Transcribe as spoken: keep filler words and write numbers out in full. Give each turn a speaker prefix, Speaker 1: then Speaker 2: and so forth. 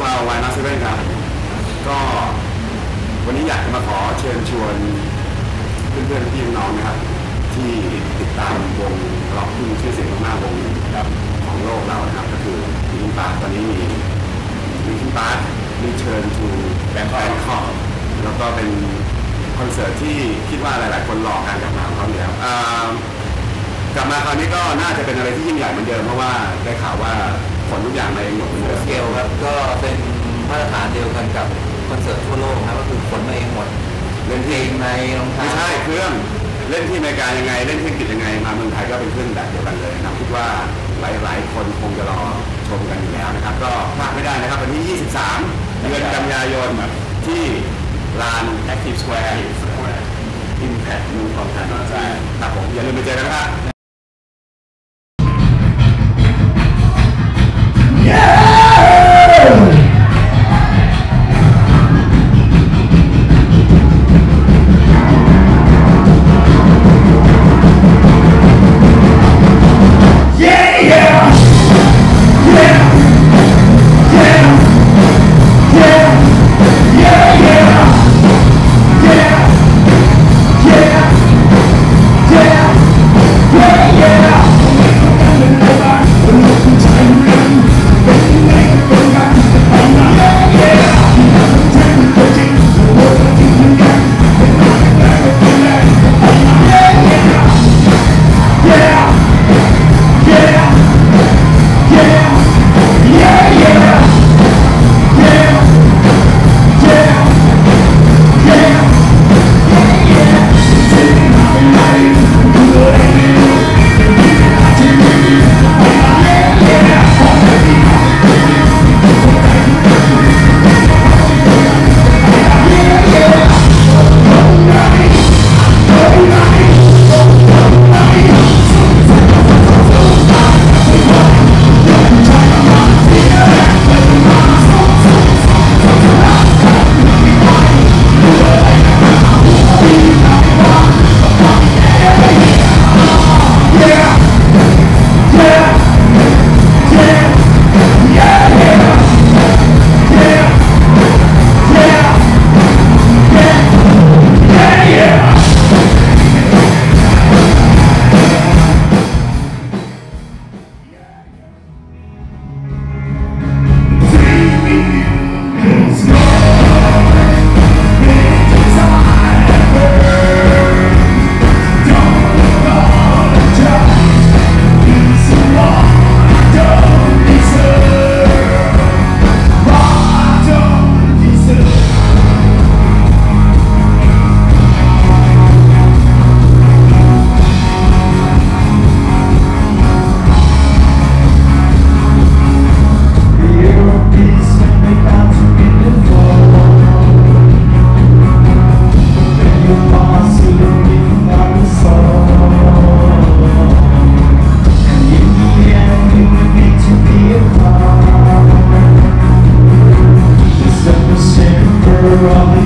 Speaker 1: เราวายนัสเซเว่นครับก็วันนี้อยากจะมาขอเชิญชวนเพื่อนๆพี่น้องนะครับที่ติดตามวงร็อกที่มีชื่อเสียงมากวงครับของโลกเรานะครับก็คือลิงค์ปาร์คตอนนี้มีลิงค์ปาร์ครีเชิญทูแบงคอกแล้วก็เป็นคอนเสิร์ตที่คิดว่าหลายๆคนรอการกลับมาของเขาอยู่แล้วกลับมาคราวนี้ก็น่าจะเป็นอะไรที่ยิ่งใหญ่เหมือนเดิมเพราะว่าได้ข่าวว่าผลทุกอย่างในหมดเลย
Speaker 2: สเกลครับก็เป็นมาตรฐานเดียวกันกับคอนเสิร์ตทั่วโลกนะก็คือขนมาเองหมดเล่นเพลงในรองเท้า
Speaker 1: ไม่ใช่เครื่องเล่นที่อเมริกายังไงเล่นที่อังกฤษยังไงมาเมืองไทยก็เป็นเครื่องแบบเดียวกันเลยนะคิดว่าหลายๆคนคงจะรอชมกันอยู่แล้วนะครับก็พลาดไม่ได้นะครับวันที่ยี่สิบสามเดือนกันยายนที่ลาน Active Square Impact เมืองทองธานีครับผมอย่าลืมไปเจอกันนะครับ
Speaker 3: From